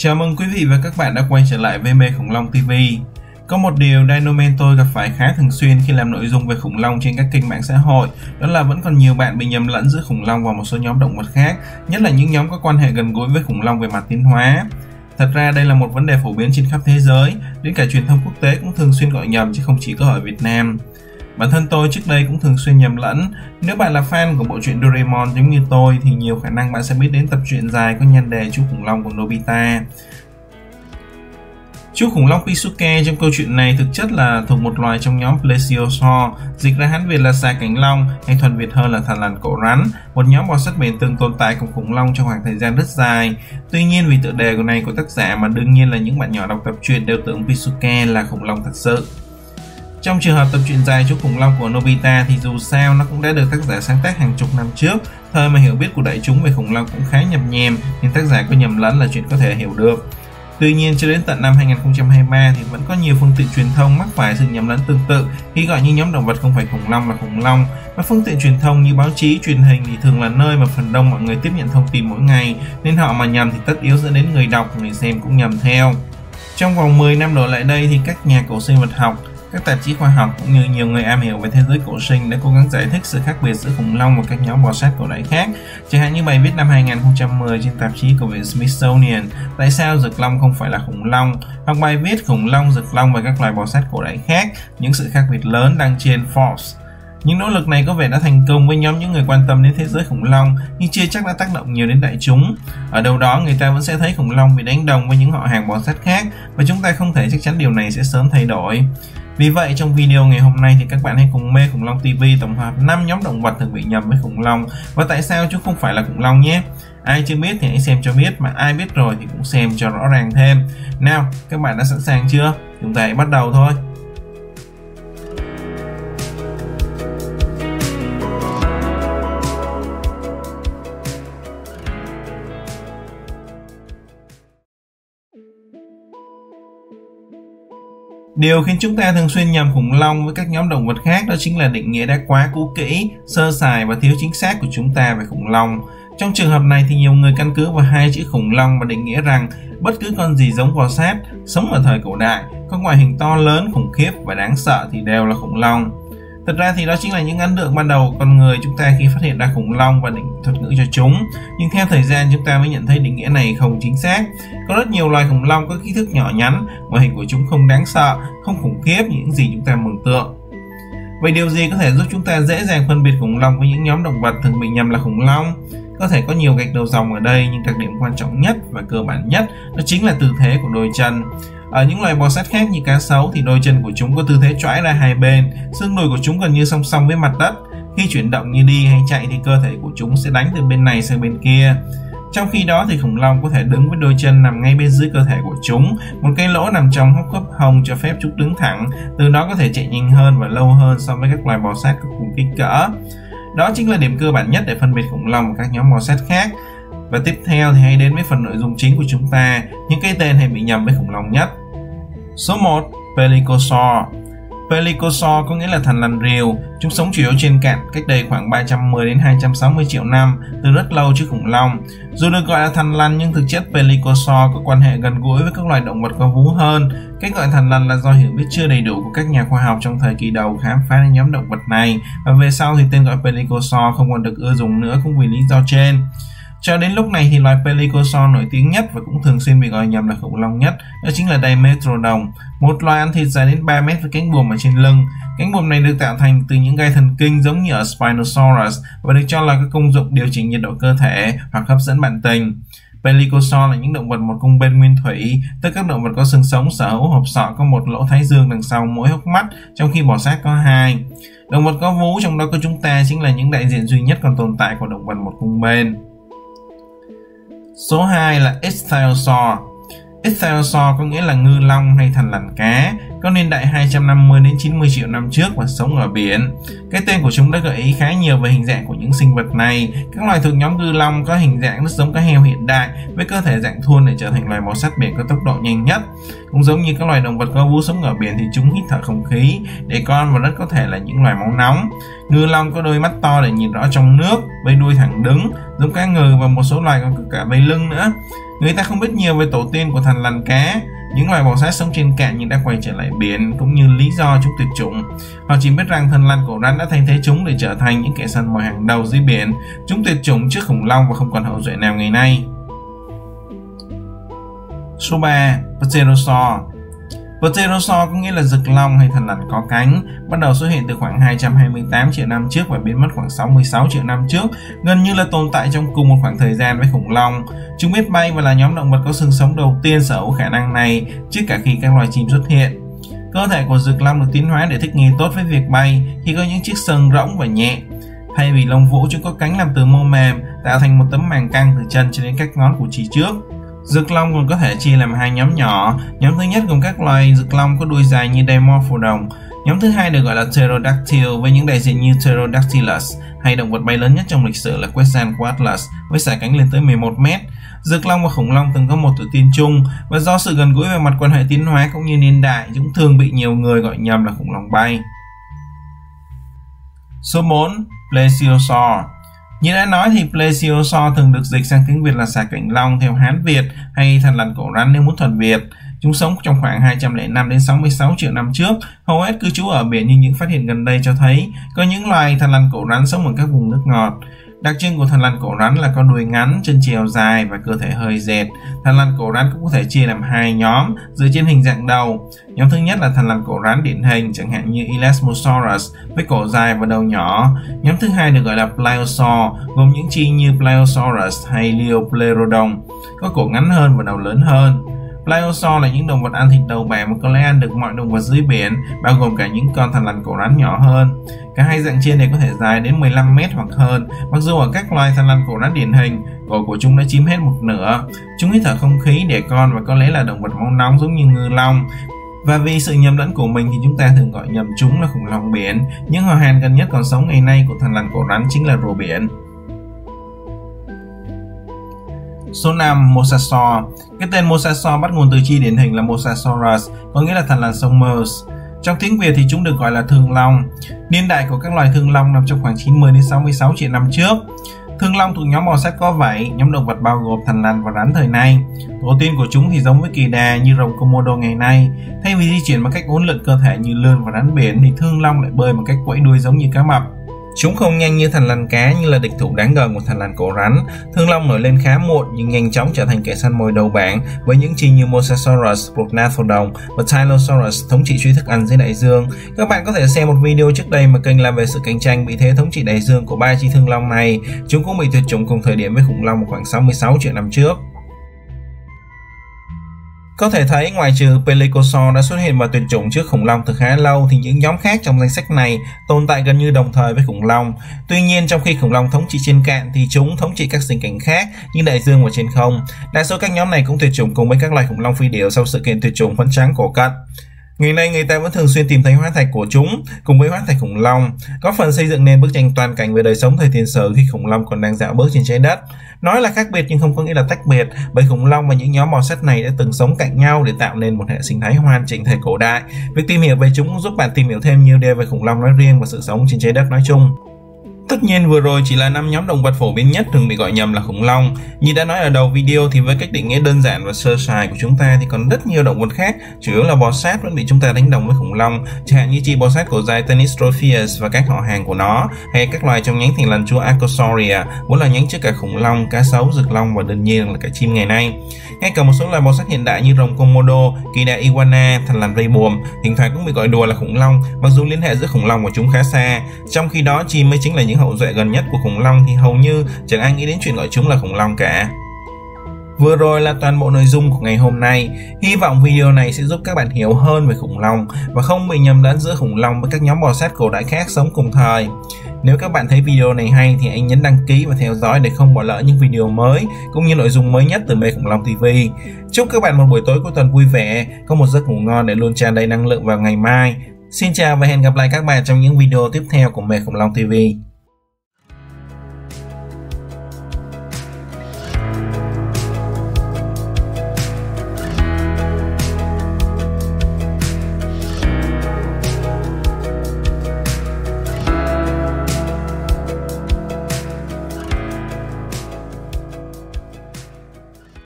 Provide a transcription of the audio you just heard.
Chào mừng quý vị và các bạn đã quay trở lại với Mê Khủng Long TV. Có một điều Dinoman tôi gặp phải khá thường xuyên khi làm nội dung về khủng long trên các kênh mạng xã hội, đó là vẫn còn nhiều bạn bị nhầm lẫn giữa khủng long và một số nhóm động vật khác, nhất là những nhóm có quan hệ gần gũi với khủng long về mặt tiến hóa. Thật ra đây là một vấn đề phổ biến trên khắp thế giới, đến cả truyền thông quốc tế cũng thường xuyên gọi nhầm chứ không chỉ có ở Việt Nam. Bản thân tôi trước đây cũng thường xuyên nhầm lẫn. Nếu bạn là fan của bộ truyện Doraemon giống như tôi thì nhiều khả năng bạn sẽ biết đến tập truyện dài có nhan đề chú khủng long của Nobita. Chú khủng long Pisuke trong câu chuyện này thực chất là thuộc một loài trong nhóm Plesiosaur, dịch ra Hán Việt là xà cánh long hay thuần Việt hơn là thằn lằn cổ rắn, một nhóm bò sát biển từng tồn tại cùng khủng long trong khoảng thời gian rất dài. Tuy nhiên vì tựa đề này của tác giả mà đương nhiên là những bạn nhỏ đọc tập truyện đều tưởng Pisuke là khủng long thật sự. Trong trường hợp tập truyện dài chú khủng long của Nobita thì dù sao nó cũng đã được tác giả sáng tác hàng chục năm trước, thời mà hiểu biết của đại chúng về khủng long cũng khá nhập nhèm nên tác giả có nhầm lẫn là chuyện có thể hiểu được. Tuy nhiên cho đến tận năm 2023 thì vẫn có nhiều phương tiện truyền thông mắc phải sự nhầm lẫn tương tự khi gọi những nhóm động vật không phải khủng long là khủng long. Và phương tiện truyền thông như báo chí, truyền hình thì thường là nơi mà phần đông mọi người tiếp nhận thông tin mỗi ngày, nên họ mà nhầm thì tất yếu dẫn đến người đọc, người xem cũng nhầm theo. Trong vòng 10 năm đổ lại đây thì các nhà cổ sinh vật học, các tạp chí khoa học cũng như nhiều người am hiểu về thế giới cổ sinh đã cố gắng giải thích sự khác biệt giữa khủng long và các nhóm bò sát cổ đại khác. Chẳng hạn như bài viết năm 2010 trên tạp chí của viện Smithsonian tại sao rực long không phải là khủng long, hoặc bài viết khủng long, rực long và các loài bò sát cổ đại khác, những sự khác biệt lớn đăng trên Forbes. Những nỗ lực này có vẻ đã thành công với nhóm những người quan tâm đến thế giới khủng long, nhưng chưa chắc đã tác động nhiều đến đại chúng. Ở đâu đó người ta vẫn sẽ thấy khủng long bị đánh đồng với những họ hàng bò sát khác, và chúng ta không thể chắc chắn điều này sẽ sớm thay đổi. Vì vậy trong video ngày hôm nay thì các bạn hãy cùng Mê Khủng Long TV tổng hợp 5 nhóm động vật thường bị nhầm với khủng long và tại sao chúng không phải là khủng long nhé. Ai chưa biết thì hãy xem cho biết, mà ai biết rồi thì cũng xem cho rõ ràng thêm. Nào, các bạn đã sẵn sàng chưa? Chúng ta hãy bắt đầu thôi. Điều khiến chúng ta thường xuyên nhầm khủng long với các nhóm động vật khác đó chính là định nghĩa đã quá cũ kỹ, sơ sài và thiếu chính xác của chúng ta về khủng long. Trong trường hợp này thì nhiều người căn cứ vào hai chữ khủng long và định nghĩa rằng bất cứ con gì giống bò sát, sống ở thời cổ đại, có ngoại hình to lớn, khủng khiếp và đáng sợ thì đều là khủng long. Thật ra thì đó chính là những ấn tượng ban đầu của con người chúng ta khi phát hiện ra khủng long và định thuật ngữ cho chúng. Nhưng theo thời gian chúng ta mới nhận thấy định nghĩa này không chính xác. Có rất nhiều loài khủng long có kích thước nhỏ nhắn, ngoại hình của chúng không đáng sợ, không khủng khiếp như những gì chúng ta mường tượng. Vậy điều gì có thể giúp chúng ta dễ dàng phân biệt khủng long với những nhóm động vật thường bị nhầm là khủng long? Có thể có nhiều gạch đầu dòng ở đây, nhưng đặc điểm quan trọng nhất và cơ bản nhất đó chính là tư thế của đôi chân. Ở những loài bò sát khác như cá sấu thì đôi chân của chúng có tư thế choãi ra hai bên, xương đùi của chúng gần như song song với mặt đất. Khi chuyển động như đi hay chạy thì cơ thể của chúng sẽ đánh từ bên này sang bên kia. Trong khi đó thì khủng long có thể đứng với đôi chân nằm ngay bên dưới cơ thể của chúng, một cái lỗ nằm trong hốc khớp hông cho phép chúng đứng thẳng, từ đó có thể chạy nhanh hơn và lâu hơn so với các loài bò sát có cùng kích cỡ. Đó chính là điểm cơ bản nhất để phân biệt khủng long và các nhóm bò sát khác. Và tiếp theo thì hãy đến với phần nội dung chính của chúng ta, những cái tên hay bị nhầm với khủng long nhất. Số 1. Pelycosaur. Pelycosaur có nghĩa là thằn lằn rìu. Chúng sống chủ yếu trên cạn cách đây khoảng 310 đến 260 triệu năm, từ rất lâu trước khủng long. Dù được gọi là thằn lằn nhưng thực chất Pelycosaur có quan hệ gần gũi với các loài động vật có vú hơn. Cách gọi thằn lằn là do hiểu biết chưa đầy đủ của các nhà khoa học trong thời kỳ đầu khám phá ra nhóm động vật này, và về sau thì tên gọi Pelycosaur không còn được ưa dùng nữa cũng vì lý do trên. Cho đến lúc này thì loài Pelycosaur nổi tiếng nhất và cũng thường xuyên bị gọi nhầm là khủng long nhất, đó chính là Dimetrodon, một loài ăn thịt dài đến 3 mét với cánh buồm ở trên lưng. Cánh buồm này được tạo thành từ những gai thần kinh giống như ở Spinosaurus và được cho là có công dụng điều chỉnh nhiệt độ cơ thể hoặc hấp dẫn bạn tình. Pelycosaur là những động vật một cung bên nguyên thủy, tức các động vật có xương sống sở hữu hộp sọ có một lỗ thái dương đằng sau mỗi hốc mắt, trong khi bò sát có hai. Động vật có vú trong đó của chúng ta chính là những đại diện duy nhất còn tồn tại của động vật một cung bên. Số 2 là Ichthyosaur. Ichthyosaur có nghĩa là ngư long hay thằn lằn cá, có niên đại 250 đến 90 triệu năm trước và sống ở biển. Cái tên của chúng đã gợi ý khá nhiều về hình dạng của những sinh vật này. Các loài thuộc nhóm ngư long có hình dạng rất giống cá heo hiện đại, với cơ thể dạng thuôn để trở thành loài bò sát biển có tốc độ nhanh nhất. Cũng giống như các loài động vật có vú sống ở biển thì chúng hít thở không khí để con và rất có thể là những loài máu nóng. Ngư long có đôi mắt to để nhìn rõ trong nước, với đuôi thẳng đứng giống cá ngừ, và một số loài còn có cả vây lưng nữa. Người ta không biết nhiều về tổ tiên của thằn lằn cá, những loài bò sát sống trên cạn nhưng đã quay trở lại biển, cũng như lý do chúng tuyệt chủng. Họ chỉ biết rằng thằn lằn cổ rắn đã thay thế chúng để trở thành những kẻ săn mồi hàng đầu dưới biển. Chúng tuyệt chủng trước khủng long và không còn hậu duệ nào ngày nay. Số 3. Pterosaur. Pterosaur có nghĩa là rực long hay thằn lằn có cánh, bắt đầu xuất hiện từ khoảng 228 triệu năm trước và biến mất khoảng 66 triệu năm trước, gần như là tồn tại trong cùng một khoảng thời gian với khủng long. Chúng biết bay và là nhóm động vật có xương sống đầu tiên sở hữu khả năng này trước cả khi các loài chim xuất hiện. Cơ thể của rực long được tiến hóa để thích nghi tốt với việc bay khi có những chiếc sừng rỗng và nhẹ. Thay vì lông vũ, chúng có cánh làm từ mô mềm, tạo thành một tấm màng căng từ chân cho đến các ngón của chỉ trước. Rực long còn có thể chia làm hai nhóm nhỏ. Nhóm thứ nhất gồm các loài rực long có đuôi dài như Dimorphodon. Nhóm thứ hai được gọi là Pterodactyl với những đại diện như Pterodactylus, hay động vật bay lớn nhất trong lịch sử là Quetzalcoatlus với xả cánh lên tới 11 mét. Rực long và khủng long từng có một tổ tiên chung, và do sự gần gũi về mặt quan hệ tiến hóa cũng như niên đại, chúng thường bị nhiều người gọi nhầm là khủng long bay. Số 4. Plesiosaur. Như đã nói thì Plesiosaur thường được dịch sang tiếng Việt là xà cảnh long theo Hán Việt, hay thằn lằn cổ rắn nếu muốn thuần Việt. Chúng sống trong khoảng 205 đến 66 triệu năm trước, hầu hết cư trú ở biển, nhưng những phát hiện gần đây cho thấy có những loài thằn lằn cổ rắn sống ở các vùng nước ngọt. Đặc trưng của thằn lằn cổ rắn là có đuôi ngắn, chân trèo dài và cơ thể hơi dẹt. Thằn lằn cổ rắn cũng có thể chia làm hai nhóm dựa trên hình dạng đầu. Nhóm thứ nhất là thằn lằn cổ rắn điển hình, chẳng hạn như Elasmosaurus với cổ dài và đầu nhỏ. Nhóm thứ hai được gọi là Pliosaur, gồm những chi như Pliosaurus hay Liopleurodon, có cổ ngắn hơn và đầu lớn hơn. Pliosaur là những động vật ăn thịt đầu bẻ mà có lẽ ăn được mọi động vật dưới biển, bao gồm cả những con thằn lằn cổ rắn nhỏ hơn. Cả hai dạng trên này có thể dài đến 15 mét hoặc hơn. Mặc dù ở các loài thằn lằn cổ rắn điển hình, cổ của chúng đã chiếm hết một nửa. Chúng hít thở không khí, đẻ con và có lẽ là động vật máu nóng giống như ngư long. Và vì sự nhầm lẫn của mình thì chúng ta thường gọi nhầm chúng là khủng long biển. Những họ hàng gần nhất còn sống ngày nay của thằn lằn cổ rắn chính là rùa biển. Số 5. Mosasaur. Cái tên Mosasaur bắt nguồn từ chi điển hình là Mosasaurus, có nghĩa là thằn lằn sông Meuse. Trong tiếng Việt thì chúng được gọi là thương long. Niên đại của các loài thương long nằm trong khoảng 90 đến 66 triệu năm trước. Thương long thuộc nhóm bò sát có vảy, nhóm động vật bao gồm thằn lằn và rắn thời nay. Tổ tiên của chúng thì giống với kỳ đà như rồng Komodo ngày nay. Thay vì di chuyển bằng cách uốn lượn cơ thể như lươn và rắn biển thì thương long lại bơi bằng cách quẫy đuôi giống như cá mập. Chúng không nhanh như thằn lằn cá nhưng là địch thủ đáng gờm của thằn lằn cổ rắn. Thương long nổi lên khá muộn nhưng nhanh chóng trở thành kẻ săn mồi đầu bảng với những chi như Mosasaurus, Prognathodon và Tylosaurus thống trị truy thức ăn dưới đại dương. Các bạn có thể xem một video trước đây mà kênh làm về sự cạnh tranh bị thế thống trị đại dương của ba chi thương long này. Chúng cũng bị tuyệt chủng cùng thời điểm với khủng long vào khoảng 66 triệu năm trước. Có thể thấy ngoài trừ Pelycosaur đã xuất hiện và tuyệt chủng trước khủng long từ khá lâu thì những nhóm khác trong danh sách này tồn tại gần như đồng thời với khủng long. Tuy nhiên trong khi khủng long thống trị trên cạn thì chúng thống trị các sinh cảnh khác như đại dương và trên không. Đa số các nhóm này cũng tuyệt chủng cùng với các loài khủng long phi điểu sau sự kiện tuyệt chủng phấn trắng cổ cận. Ngày nay người ta vẫn thường xuyên tìm thấy hóa thạch của chúng cùng với hóa thạch khủng long, có phần xây dựng nên bức tranh toàn cảnh về đời sống thời tiền sử khi khủng long còn đang dạo bước trên trái đất. Nói là khác biệt nhưng không có nghĩa là tách biệt, bởi khủng long và những nhóm bò sát này đã từng sống cạnh nhau để tạo nên một hệ sinh thái hoàn chỉnh thời cổ đại. Việc tìm hiểu về chúng giúp bạn tìm hiểu thêm nhiều điều về khủng long nói riêng và sự sống trên trái đất nói chung. Tất nhiên vừa rồi chỉ là 5 nhóm động vật phổ biến nhất thường bị gọi nhầm là khủng long. Như đã nói ở đầu video thì với cách định nghĩa đơn giản và sơ sài của chúng ta thì còn rất nhiều động vật khác, chủ yếu là bò sát vẫn bị chúng ta đánh đồng với khủng long, chẳng hạn như chi bò sát cổ dài Tanystropheus và các họ hàng của nó, hay các loài trong nhánh thằn lằn chúa Archosauria, vốn là nhánh trước cả khủng long, cá sấu, rực long và đương nhiên là cả chim ngày nay. Ngay cả một số loài bò sát hiện đại như rồng Komodo, kỳ đà iguana, thằn lằn vây buồm thỉnh thoảng cũng bị gọi đùa là khủng long, mặc dù liên hệ giữa khủng long và chúng khá xa. Trong khi đó chim mới chính là những hậu duệ gần nhất của khủng long thì hầu như chẳng ai nghĩ đến chuyện gọi chúng là khủng long cả. Vừa rồi là toàn bộ nội dung của ngày hôm nay. Hy vọng video này sẽ giúp các bạn hiểu hơn về khủng long và không bị nhầm lẫn giữa khủng long với các nhóm bò sát cổ đại khác sống cùng thời. Nếu các bạn thấy video này hay thì hãy nhấn đăng ký và theo dõi để không bỏ lỡ những video mới cũng như nội dung mới nhất từ Mê Khủng Long TV. Chúc các bạn một buổi tối cuối tuần vui vẻ, có một giấc ngủ ngon để luôn tràn đầy năng lượng vào ngày mai. Xin chào và hẹn gặp lại các bạn trong những video tiếp theo của Mê Khủng Long TV.